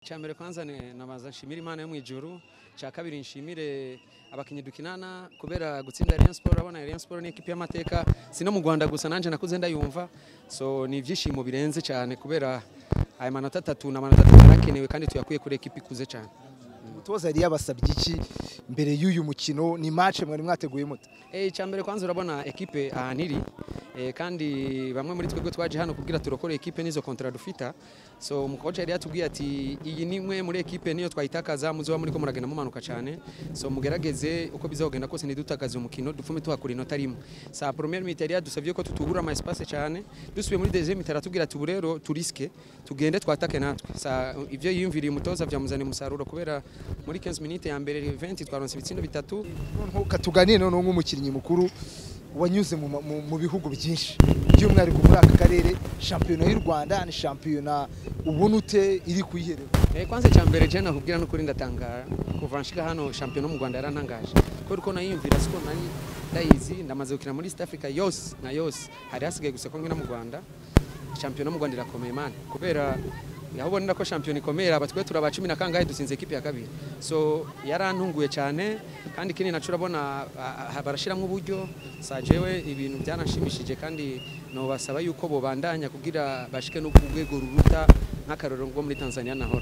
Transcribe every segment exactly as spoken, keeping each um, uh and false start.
Cyambere kwanza ne nabaza nshimira Imana yo mwijuru, cya kabiri nshimire abakinyi dukinana kubera gutsinda Rayon Sport. Abona Rayon Sport ni equipe y'amateka, sino mu Rwanda gusa nanje nakuze ndayumva, so ni ivyishimo birenze cyane kubera aya manota atatu na manota atatu yarakenewe kandi tuyakuye kuri equipe ikuze cyane. Umutoza yari yabasabye iki mbere y'uyu mukino? Ni match mwari mwateguye muto? Eh cyambere kwanza urabona equipe ahaniri eh kandi bamwe muri twebwe twaje hano kugira turokore equipe nizo contrat dufita, so umukocha yari yatubwiye ati iyi nimwe muri equipe niyo twayitakaza muzo muri ko muragenda mumanuka cyane, so mugerageze uko bizogenda kose ntidutakaze umukino dupfume tuhakura inota rimwe. Sa première mi-temps yari dusavye ko tutugura ama espace cyane, dusubiye muri deuxième mi-temps aratubwira ati burero turiske tugende twatake natwe. Sa ivyo yiyumviriye umutoza vyamuzana umusaruro kubera muri quinze minutes ya mbere vingt twaronse ibitsindo bitatu. Nko tuganire none nk'umukinnyi mukuru wanyuze mu bihugu byinshi by'umwihariko muri aka karere, shampiyona y'u Rwanda ni shampiyona ubona ute iri kuyiherera? Eh kwanza cyambere je nakubwira no kuri ndatangara kuva nshika hano shampiyona mu Rwanda yarantangaje ko uko nayimvira siko nari ndayizi, ndamaze gukina muri East Africa yose na yose, hari hasigaye gusa ko ngina mu Rwanda. Shampiyona mu Rwanda irakomeye man kubera yabona ko shampiyona ikomera abatwe turaba cumi na kangahe dusinze equipe ya kabiri, so yarantunguye cyane kandi kini nacu urabona barashiramwe uburyo sajewe ibintu byanashimishije kandi no basaba yuko bo bandanya kugira bashike no kugwego ruruta nk'akaroro ngo muri Tanzania nahoro.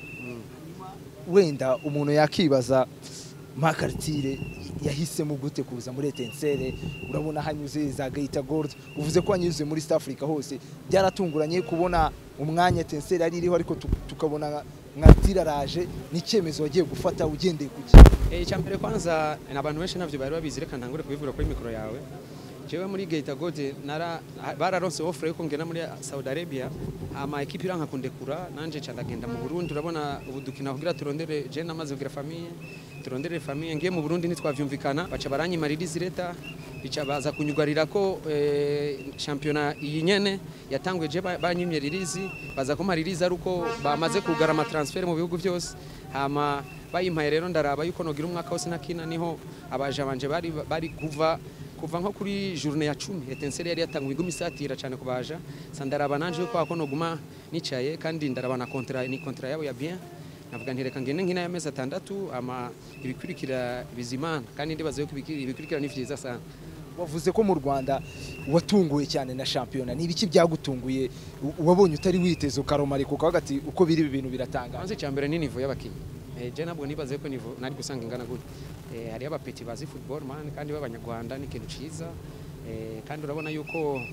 Wenda umuntu yakibaza Makartire yahisemo gute kuza muri Etincelle? Urabona hanyuze za Geita Gold, uvuze ko hanyuze muri East Africa hose, byaratunguranye kubona umwanya Etincelle ari iriho ariko tukabona Nkartire araje. Ni cyemezo wagiye gufata ugendeye kuki? Eh cyambere kwanza abantu benshi navyo bari babizi, reka ntangure kubivura kuri mikoro yawe. Jewe muri Geita Gold nara bararonse offer yo kongena muri Saudi Arabia, ama equipe iranka kundekura nanje cyandagenda mu Burundi. Urabona ubu dukina kugira turondere je namaze kugira famille, turondere famille ngiye mu Burundi nitwavyumvikana baca baranyimaririza leta bica baza kunyugarira ko eh, championnat iyi nyene yatangwe je banyimye ririzi baza ko maririza ruko bamaze kugara ama transfer mu bihugu byose, hama bayimpaye rero ndaraba yuko nogira umwaka wose nakina, niho abaje banje bari bari kuva kuva nko kuri journée ya cumi Etincelle yari yatangwe igumi satira cyane kubaja, sandaraba nanje ko ako noguma nicaye kandi ndaraba na contrat ni contrat yabo ya bien, navuga ntireka ngene nkina y'amezi atandatu ama ibikurikira bizimana kandi ndibaze ko ibikurikira ni vyiza sana. Wavuze ko mu Rwanda watunguye cyane na shampiyona, ni ibiki byagutunguye wabonye utari witeze ukaromariko kagati uko biri ibintu biratanga? Kwanza cyambere ni niveau y'abakinyi, eh je nabwo nibaze ko niveau nari gusanga ingana gute, eh hari abapeti bazi football man kandi b'abanyarwanda ni kintu ciza, eh kandi urabona yuko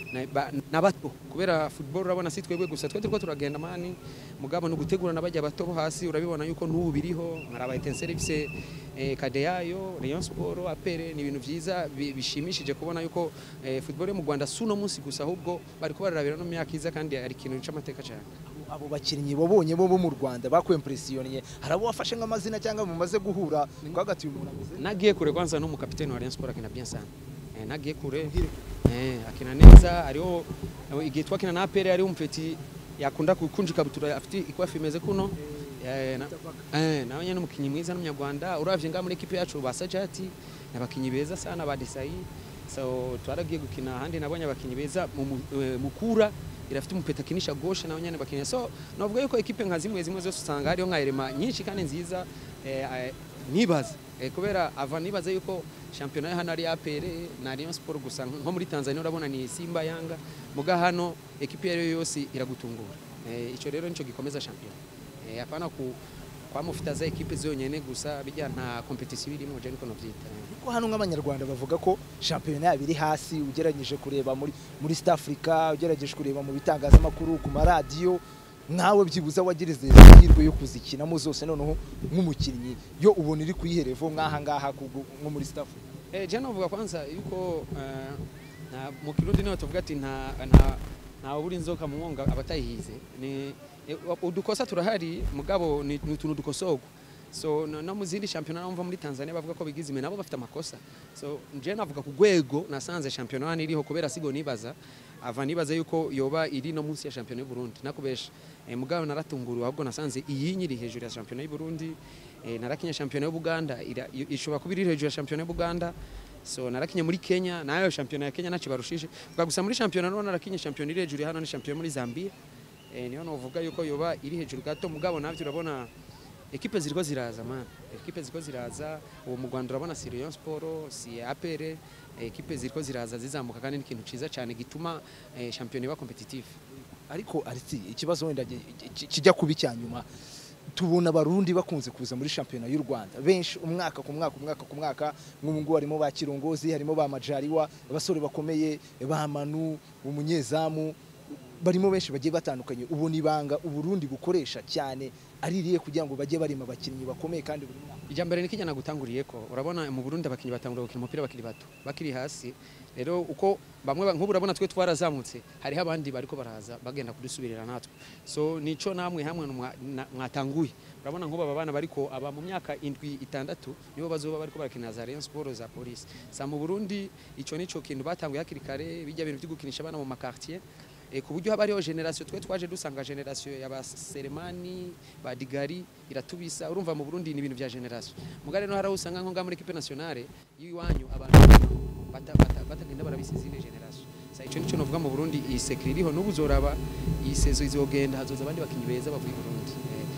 nabato kubera football urabona si twebwe gusa twe turiko turagenda mani mugabo no gutegura nabajya bato hasi, urabibona yuko n'ubu biriho nkaraba Etincelle bise eh, kade yayo Rayon Sport apere ni ibintu vyiza bishimishije kubona yuko eh, football yo mu Rwanda suno munsi gusa ahubwo bari kubarabira no myaka kandi ari kintu cy'amateka cyane. Abo bakinnyi babonye bo mu Rwanda bakwempressionnye, harabo wafashe nk'amazina cyangwa mumaze guhura kwagati umuntu ameze? Nagiye kure kwanza no mu capitaine wa Rayon Sport akina bien sana, eh nagiye kure eh akina neza, ariho igihe twakina na apere ari umfeti yakunda kukunjika butura afite ikwafi imeze kuno eh nawe nyene umukinyi mwiza n'umunyarwanda uravye nga muri equipe yacu basajati nabakinyi beza sana ba Desai, so twaragiye gukina handi nabonye abakinyi beza mukura irafite umupeta kinisha gauche nawe nyene bakinyi, so navuga yuko equipe nka zimwe zimwe zose usanga hariyo nka elema nyinshi kandi nziza eh nibaza eh kubera ava nibaza yuko championnat ya hano ari apere na Rayon Sport gusa, nko muri Tanzania urabona ni Simba Yanga, muga hano equipe yari yose iragutungura, eh ico rero nico gikomeza championnat, eh apana ku kwa mufita za equipe zonyene gusa bijya nta competition irimo je niko novyita. Kuko hano nk'abanyarwanda bavuga ko championnat yabiri hasi ugeranyije kureba muri muri East Africa, ugerageje kureba mu bitangazamakuru ku maradiyo, nawe byibuza wagirize ihirwe yo kuzikinamo zose noneho nk'umukinnyi yo ubona iri kuyiherevo nkaha ngaha nko muri East Africa. Eh je navuga kwanza yuko na mu Kirundi niho tuvuga ati nta nta nta buri nzoka mu mwonga abatayihize, ni udukosa turahari mugabo ni utuntu dukosogo, so no muzindi championnat umva muri Tanzania bavuga ko bigize nabo bafite amakosa, so nje navuga ku gwego nasanze championnat iriho kubera sigo nibaza ava nibaza yuko yoba iri no munsi ya championnat y'u Burundi nakubesha, eh mugabo naratunguru ahubwo nasanze iyi nyiri hejuru ya championnat y'u Burundi, eh narakinya championnat y'u Buganda ishobora kubiri hejuru ya championnat y'u Buganda, so narakinye muri Kenya nayo championnat ya Kenya naci barushije gusa muri championnat no narakinye championnat iri hejuru hano ni championnat muri Zambia, eh, niyo novuga yuko yoba iri hejuru gato mugabo navyo urabona ekipe ziriko ziraza man ekipe ziriko ziraza uwo mu Rwanda urabona si Rayon Sport si A P R ekipe ziriko ziraza zizamuka kandi n'ikintu ciza cyane gituma eh, champion iba competitive. Ariko ariti ikibazo wenda kijya kubi cyanyuma tubona abarundi bakunze kuza muri championnat y'u Rwanda benshi umwaka ku mwaka umwaka ku mwaka nk'ubu harimo ba Kirongozi harimo ba Majariwa abasore bakomeye ba Manu umunyezamu barimo benshi bagiye batandukanye ubu nibanga uburundi bukoresha cyane aririye kugira ngo bajye barima abakinnyi bakomeye kandi buri mwaka. Ijambere nikijya nagutanguriye ko urabona mu Burundi abakinnyi batangura gukina umupira bakiri bato bakiri hasi rero uko bamwe nk'ubu urabona twe twarazamutse hariho abandi bariko baraza bagenda kudusubirira natwe so nico namwe hamwe mwatanguye urabona nk'ubu aba bana bariko aba mu myaka indwi itandatu nibo bazoba bariko barakina za Rayon Sport za Police sa mu Burundi ico nico kintu batanguye hakiri kare bijya bintu byo gukinisha abana mu makartier e ku buryo haba hariho generation twe twaje dusanga generation y'abaseremani ba Digari iratubisa urumva mu Burundi ni ibintu bya generation mugare no haraho usanga nko muri equipe nationale yiwanyu abantu bata bata batagenda barabisize ine generation sa ico nico novuga mu Burundi iyi secret iriho n'ubuzoraba iyi sezo izogenda hazoza abandi bakinyi beza bavuye mu Burundi.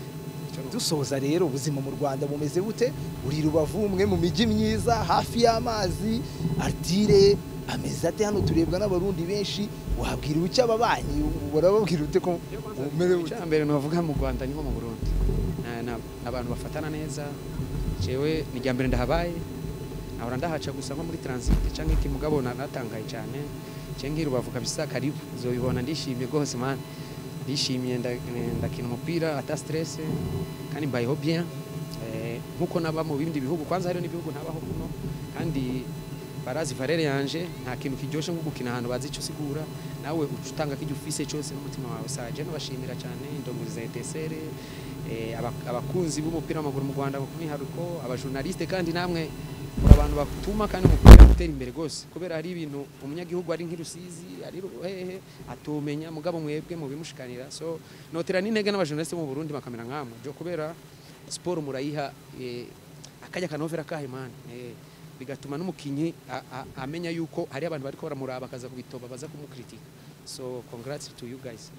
Dusoza rero ubuzima mu Rwanda bumeze bute uri Rubavu umwe mu miji myiza hafi y'amazi artire ameze ate hano turebwa n'abarundi benshi wabwira ucyo ababanyi barababwira ute ko umerewe cyambere novuga mu Rwanda niho mu Burundi n'abantu bafatana neza jewe ni ryambere ndahabaye ahora ndahaca gusa nko muri transit canke iki mugabo natangaye cyane cengi Rubavu kabisa karibu uzobibona ndishimye gose man ndishimye ndakina umupira ata stress kandi mbayeho bien eh nkuko naba mu bindi bihugu kwanza hariho n'ibihugu ntabaho kuno kandi barazi valere yanje nta kintu kijoshe nko gukina ahantu bazi ico sigura nawe ucutanga kijya ufise cyose n'umutima wawe saje no bashimira cyane indongozi za E T S R eh abakunzi b'umupira w'amaguru mu Rwanda bakuni haruko abajournaliste kandi namwe muri abantu batuma kandi umupira utera imbere gose kubera hari ibintu umunyagihugu ari nk'irusizi ari hehe atomenya mugabo mwebwe mu bimushikanira so notera n'intege n'abajournaliste mu Burundi bakamera nkamwe byo kubera sport murayiha eh akajya kanovera kahe man eh bigatuma n'umukinyi amenya yuko hari abantu bariko baramuraba akaza kubitoba baza kumukritika so congrats to you guys.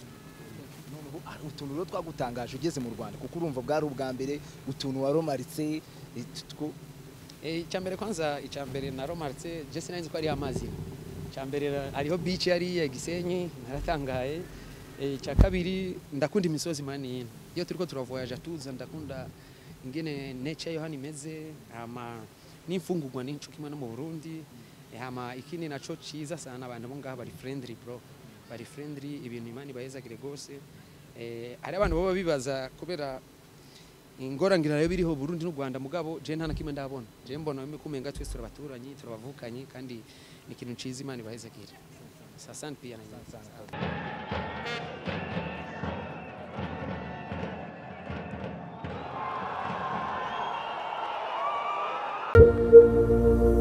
Utuntu rero twagutangaje ugeze mu Rwanda kuko urumva bwari ubwa mbere utuntu waromaritse eh cyambere kwanza icyambere na romaritse je sinanzi ko ari amazi cyambere ariho beach yari ya Gisenyi naratangaye eh cya kabiri ndakunda imisozi mani iyo turiko turavoyaje tuza ndakunda ingene nature yo hano imeze ama n'imfungurwa n'incuki imana mu Burundi hama ikindi naco ciza sana abantu bo ngaha bari friendly bro bari friendly ibintu imani bayezagire gose eh ari abantu baba bibaza kubera ingorangira nayo biriho Burundi n'u Rwanda mugabo je nta nakimwe ndabona je mbona meme kumenga twese turabaturanyi turabavukanye kandi ni ikintu ciza imani bayezagire sasante pia na